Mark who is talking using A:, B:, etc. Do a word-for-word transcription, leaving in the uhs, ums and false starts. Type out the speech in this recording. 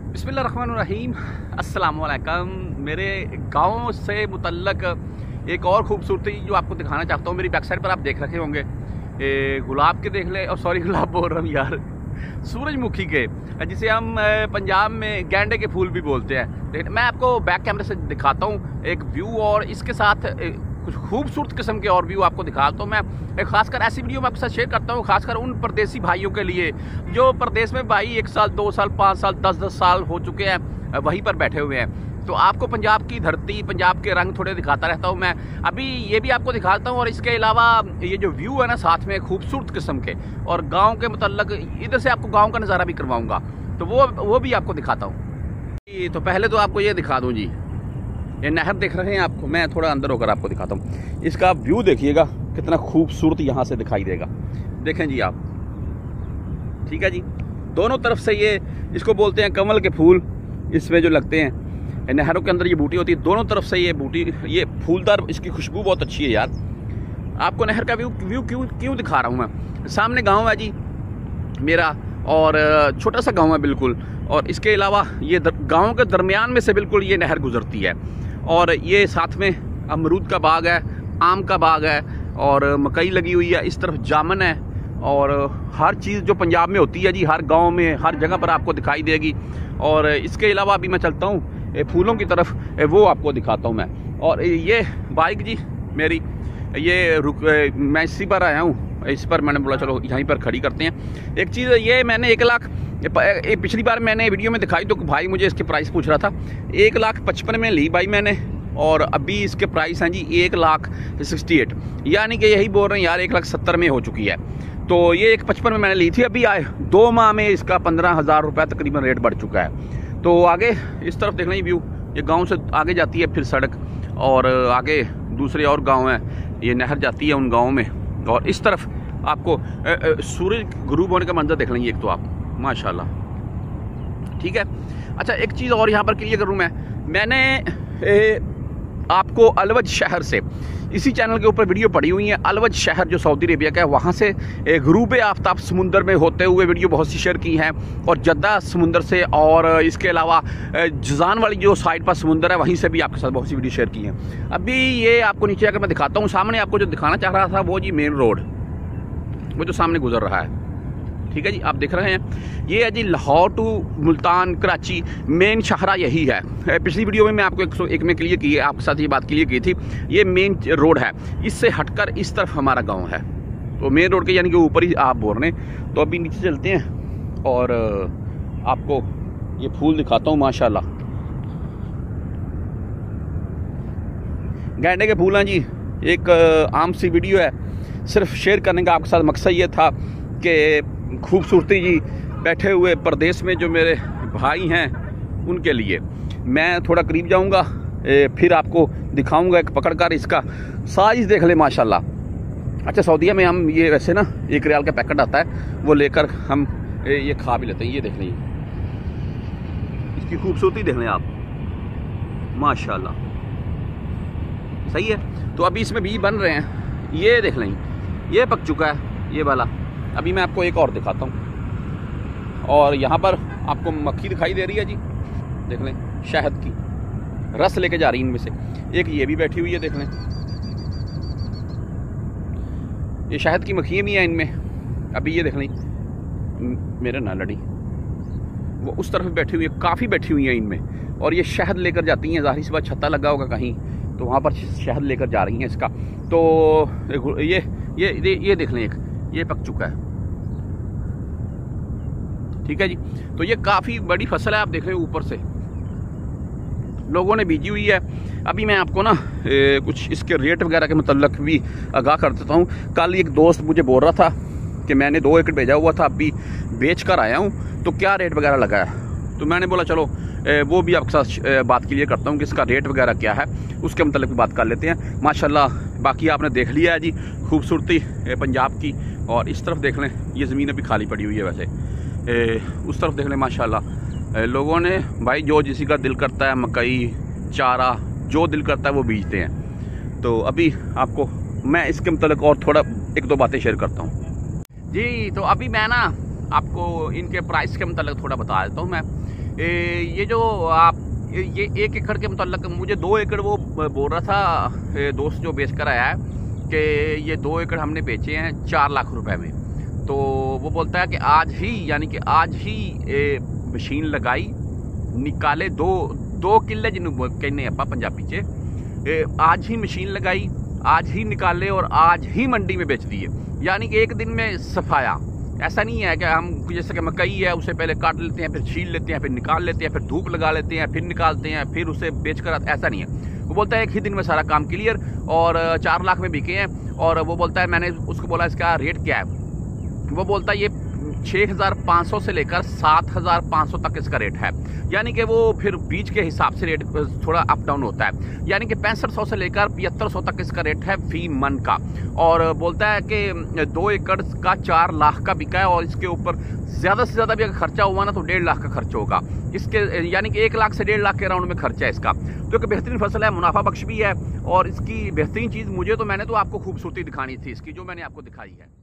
A: बिस्मिल्लाहिर्रहमानिर्रहीम, अस्सलाम वालेकुम। मेरे गांव से मुतल्लक एक और खूबसूरती जो आपको दिखाना चाहता हूँ। मेरी बैक साइड पर आप देख रखे होंगे ए, गुलाब के देख ले, और सॉरी गुलाब बोल रहा हूँ यार, सूरजमुखी के, जिसे हम पंजाब में गेंडे के फूल भी बोलते हैं। मैं आपको बैक कैमरे से दिखाता हूँ एक व्यू, और इसके साथ कुछ खूबसूरत किस्म के और व्यू आपको दिखाता हूँ। मैं खासकर ऐसी वीडियो में आपके साथ शेयर करता हूँ, खासकर उन परदेसी भाइयों के लिए जो परदेश में भाई एक साल, दो साल, पाँच साल, दस दस साल हो चुके हैं, वहीं पर बैठे हुए हैं। तो आपको पंजाब की धरती, पंजाब के रंग थोड़े दिखाता रहता हूँ मैं। अभी ये भी आपको दिखाता हूँ, और इसके अलावा ये जो व्यू है ना साथ में खूबसूरत किस्म के, और गाँव के मतलब इधर से आपको गाँव का नज़ारा भी करवाऊँगा, तो वो वो भी आपको दिखाता हूँ। तो पहले तो आपको ये दिखा दूँ जी, ये नहर देख रहे हैं आपको, मैं थोड़ा अंदर होकर आपको दिखाता हूँ। इसका व्यू देखिएगा कितना खूबसूरत यहाँ से दिखाई देगा, देखें जी आप, ठीक है जी। दोनों तरफ से ये, इसको बोलते हैं कमल के फूल, इसमें जो लगते हैं नहरों के अंदर, ये बूटी होती है, दोनों तरफ से ये बूटी, ये फूलदार, इसकी खुशबू बहुत अच्छी है यार। आपको नहर का व्यू व्यू क्यों क्यों दिखा रहा हूँ मैं। सामने गाँव है जी मेरा, और छोटा सा गाँव है बिल्कुल, और इसके अलावा ये गाँव के दरमियान में से बिल्कुल ये नहर गुजरती है, और ये साथ में अमरूद का बाग है, आम का बाग है, और मकई लगी हुई है, इस तरफ जामन है, और हर चीज़ जो पंजाब में होती है जी, हर गांव में हर जगह पर आपको दिखाई देगी। और इसके अलावा अभी मैं चलता हूँ फूलों की तरफ, वो आपको दिखाता हूँ मैं। और ये बाइक जी मेरी, ये रुक, मैं इसी पर आया हूँ, इस पर मैंने बोला चलो यहीं पर खड़ी करते हैं। एक चीज़ ये, मैंने एक लाख पिछली बार मैंने वीडियो में दिखाई तो भाई मुझे इसके प्राइस पूछ रहा था, एक लाख पचपन में ली भाई मैंने, और अभी इसके प्राइस हैं जी एक लाख सिक्सटी एट, यानी कि यही बोल रहे हैं यार एक लाख सत्तर में हो चुकी है। तो ये एक पचपन में मैंने ली थी, अभी आए दो माह में इसका पंद्रह हज़ार रुपये तकरीबन रेट बढ़ चुका है। तो आगे इस तरफ देख लें व्यू, ये गांव से आगे जाती है फिर सड़क, और आगे दूसरे और गांव हैं, ये नहर जाती है उन गाँव में, और इस तरफ आपको सूरज गुरूब होने का मंजर देख लेंगे एक तो आप, माशाल्लाह, ठीक है। अच्छा एक चीज़ और यहाँ पर क्लियर करूँ मैं, मैंने ए, आपको अलवज शहर से, इसी चैनल के ऊपर वीडियो पड़ी हुई है, अलवज शहर जो सऊदी अरेबिया का है, वहाँ से गुरूब आफ्ताब समुंदर में होते हुए वीडियो बहुत सी शेयर की हैं, और जद्दा समुंदर से, और इसके अलावा जजान वाली जो साइड पर समुंदर है वहीं से भी आपके साथ बहुत सी वीडियो शेयर की हैं। अभी ये आपको नीचे आकर मैं दिखाता हूँ। सामने आपको जो दिखाना चाह रहा था वो जी मेन रोड, वो जो सामने गुजर रहा है, ठीक है जी, आप देख रहे हैं, ये है जी लाहौर टू मुल्तान कराची मेन शाहरा यही है। पिछली वीडियो में मैं आपको एक सौ एक में क्लियर की है, आपके साथ ये बात क्लियर की थी, ये मेन रोड है, इससे हटकर इस तरफ हमारा गांव है। तो मेन रोड के यानी कि ऊपर ही आप बोल रहे हैं। तो अभी नीचे चलते हैं और आपको ये फूल दिखाता हूँ, माशाल्लाह गेंडे के फूल हैं जी। एक आम सी वीडियो है, सिर्फ शेयर करने का आपके साथ मकसद ये था कि खूबसूरती जी बैठे हुए परदेश में जो मेरे भाई हैं उनके लिए। मैं थोड़ा करीब जाऊंगा, फिर आपको दिखाऊंगा एक पकड़ कर, इसका साइज देख ले माशाल्लाह। अच्छा सऊदीया में हम ये वैसे ना एक रियाल का पैकेट आता है, वो लेकर हम ये खा भी लेते हैं। ये देख लें, इसकी खूबसूरती देख लें आप, माशाल्लाह, सही है। तो अभी इसमें बीज बन रहे हैं, ये देख लें, ये पक चुका है ये वाला। अभी मैं आपको एक और दिखाता हूँ, और यहाँ पर आपको मक्खी दिखाई दे रही है जी, देख लें, शहद की रस लेके जा रही है इनमें से। एक ये भी बैठी हुई है, देख लें, ये शहद की मक्खियाँ भी हैं इनमें। अभी ये देख लें, मेरे ना लड़ी, वो उस तरफ बैठी हुई है, काफ़ी बैठी हुई हैं इनमें, और ये शहद लेकर जाती हैं। ज़ाहिर सी बात, छत्ता लगा होगा कहीं, तो वहाँ पर शहद लेकर जा रही हैं इसका। तो ये ये ये, ये देख लें, एक ये पक चुका है, ठीक है जी। तो ये काफ़ी बड़ी फसल है, आप देख रहे हैं ऊपर से लोगों ने बीजी हुई है। अभी मैं आपको ना ए, कुछ इसके रेट वगैरह के मतलब भी आगाह कर देता हूँ। कल एक दोस्त मुझे बोल रहा था कि मैंने दो एकड़ भेजा हुआ था, अभी बेच कर आया हूँ, तो क्या रेट वगैरह लगा है। तो मैंने बोला चलो ए, वो भी आपके साथ बात क्लियर करता हूँ कि इसका रेट वगैरह क्या है, उसके मतलब भी बात कर लेते हैं। माशाल्लाह, बाकी आपने देख लिया है जी खूबसूरती पंजाब की। और इस तरफ देख लें, ये ज़मीन अभी खाली पड़ी हुई है वैसे, ए, उस तरफ देख लें, माशाल्लाह लोगों ने भाई जो जिसी का दिल करता है, मकई चारा जो दिल करता है वो बीजते हैं। तो अभी आपको मैं इसके मतलब और थोड़ा एक दो बातें शेयर करता हूँ जी। तो अभी मैं ना आपको इनके प्राइस के मतलब थोड़ा बता देता हूँ मैं। ए, ये जो आप ये एक एकड़ के मतलब मुझे दो एकड़ वो बोल रहा था दोस्त जो बेच कर आया है कि ये दो एकड़ हमने बेचे हैं चार लाख रुपए में। तो वो बोलता है कि आज ही यानी कि आज ही ए, मशीन लगाई निकाले दो दो किले जिन्होंने कहने अपा पंजाबी चे ए, आज ही मशीन लगाई आज ही निकाले और आज ही मंडी में बेच दिए, यानी कि एक दिन में सफाया। ऐसा नहीं है कि हम जैसे कि मकई है उसे पहले काट लेते हैं फिर छील लेते हैं फिर निकाल लेते हैं फिर धूप लगा लेते हैं फिर निकालते हैं फिर उसे बेच कर, ऐसा नहीं है। वो बोलता है एक ही दिन में सारा काम क्लियर और चार लाख में बिके हैं। और वो बोलता है मैंने उसको बोला इसका रेट क्या है, वो बोलता है ये छः हज़ार पाँच सौ से लेकर सात हज़ार पाँच सौ तक इसका रेट है, यानी कि वो फिर बीज के हिसाब से रेट थोड़ा अप डाउन होता है, यानी कि पैंसठ सौ से लेकर पचहत्तर सौ तक इसका रेट है फी मन का। और बोलता है कि दो एकड़ का चार लाख का बिका है और इसके ऊपर ज़्यादा से ज़्यादा भी अगर खर्चा हुआ ना तो डेढ़ लाख का खर्च होगा इसके, यानी कि एक लाख से डेढ़ लाख के राउंड में खर्चा है इसका, जो कि बेहतरीन फसल है, मुनाफा बख्श भी है। और इसकी बेहतरीन चीज़ मुझे तो मैंने तो आपको खूबसूरती दिखानी थी इसकी जो मैंने आपको दिखाई है।